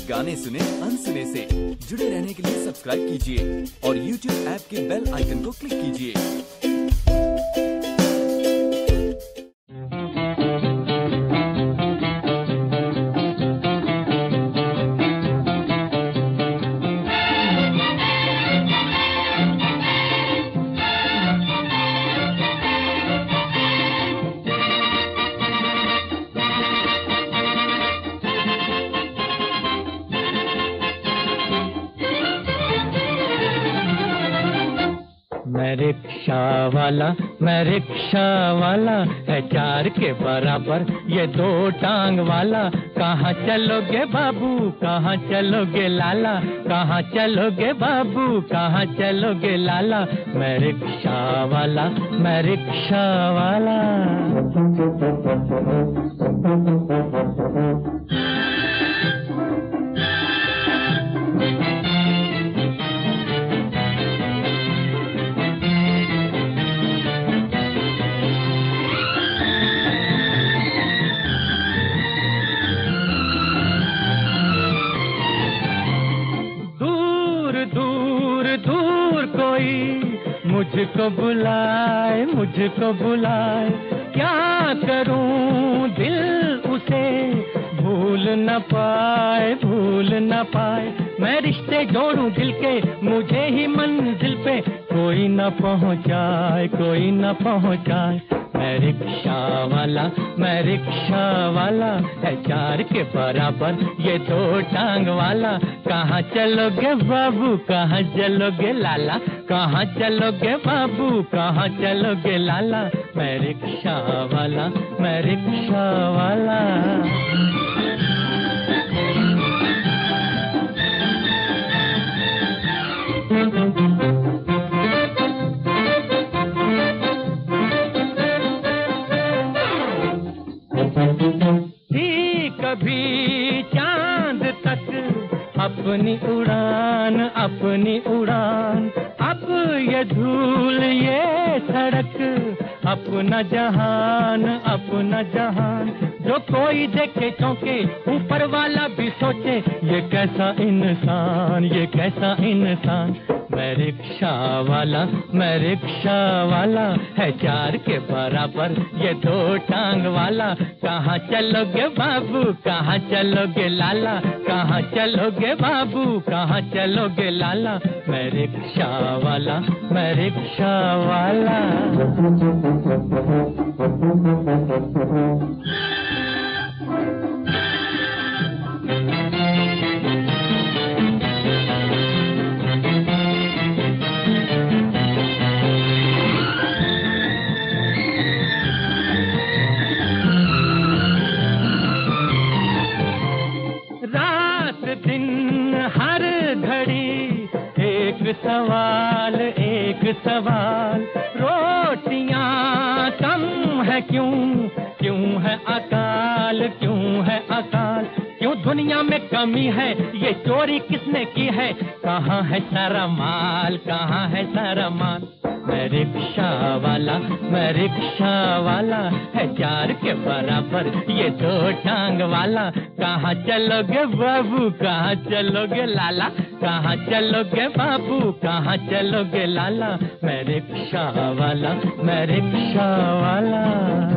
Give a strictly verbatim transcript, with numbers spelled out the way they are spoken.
गाने सुने अनसुने से। जुड़े रहने के लिए सब्सक्राइब कीजिए और यूट्यूब ऐप के बेल आइकन को क्लिक कीजिए। मैं रिक्शा वाला, मैं रिक्शा वाला है चार के बराबर ये दो टांग वाला। कहाँ चलोगे बाबू, कहाँ चलोगे लाला, कहाँ चलोगे बाबू, कहाँ चलोगे लाला। मैं रिक्शा वाला, मैं रिक्शा वाला। मुझको बुलाए, मुझको बुलाए, क्या करूं दिल उसे भूल न पाए, भूल न पाए। मैं रिश्ते जोड़ूं दिल के मुझे ही मंजिल पे कोई न पहुंचाए, कोई न पहुंचाए। मैं रिक्शा वाला, मैं रिक्शा वाला है चार के बराबर ये दो टांग वाला। कहाँ चलोगे बाबू, कहाँ चलोगे लाला, कहाँ चलोगे बाबू, कहाँ चलोगे लाला। मैं रिक्शा वाला, मैं रिक्शा वाला। थी कभी चांद तक अपनी उड़ान, अपनी उड़ान। अब ये धूल ये सड़क अपना जहान, अपना जहान। जो कोई देखे चौंके ऊपर वाला भी सोचे ये कैसा इंसान, ये कैसा इंसान। मैं रिक्शा वाला, मैं रिक्शा वाला है चार के बराबर ये दो टांग वाला। कहाँ चलोगे बाबू, कहाँ चलोगे लाला, कहाँ चलोगे बाबू, कहाँ चलोगे लाला। मैं रिक्शा वाला, मैं रिक्शा वाला। दिन हर घड़ी एक सवाल, एक सवाल। रोटियां कम है क्यों, क्यों है अकाल, क्यों है अकाल। क्यों दुनिया में कमी है, ये चोरी किसने की है। कहाँ है सारा माल, कहाँ है सारा माल। मैं रिक्शा वाला, मैं रिक्शा वाला है चार के बराबर ये दो टांग वाला। कहाँ चलोगे बाबू, कहाँ चलोगे लाला, कहाँ चलोगे बाबू, कहाँ चलोगे लाला। मैं रिक्शा वाला, मैं रिक्शा वाला।